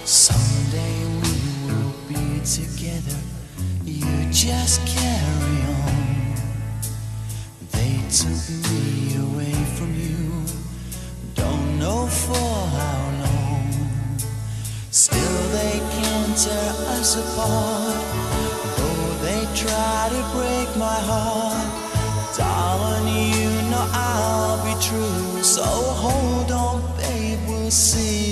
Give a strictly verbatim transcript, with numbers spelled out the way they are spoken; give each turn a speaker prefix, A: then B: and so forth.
A: Someday we will be together, you just carry on. They took me away from you, don't know for how long. Still they can't tear us apart, though they try to break my heart. Darling, you know I'll be true, so hold on, babe, we'll see